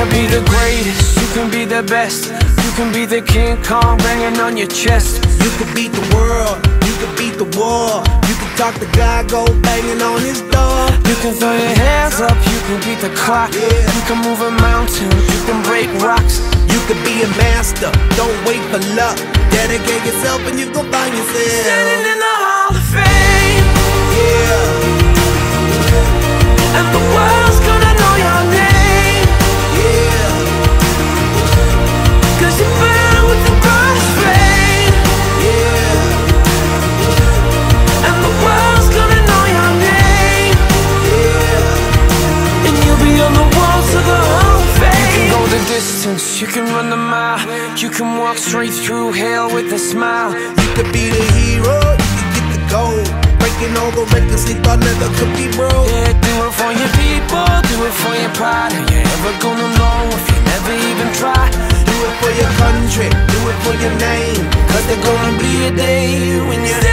be the greatest, you can be the best. You can be the King Kong banging on your chest. You can beat the world, you can beat the war. You can talk to God, go banging on his door. You can throw your hands up, you can beat the clock. You can move a mountain, you can break rocks. You can be a master, don't wait for luck. Dedicate yourself and you gon' find yourself standing in the Hall of Fame. Yeah. And the world's gonna know your name. Yeah. 'Cause you burn with the brush flame. Yeah. And the world's gonna know your name. Yeah. And you'll be on the walls of the Hall of Fame. You can go the distance, you can run the mile. You can walk straight through hell with a smile. You could be the hero, you can get the gold. Breaking all the records they thought never could be broke. Yeah, do it for your people, do it for your pride. Are you ever gonna know if you never even try? Do it for your country, do it for your name. 'Cause there's gonna be a day when you're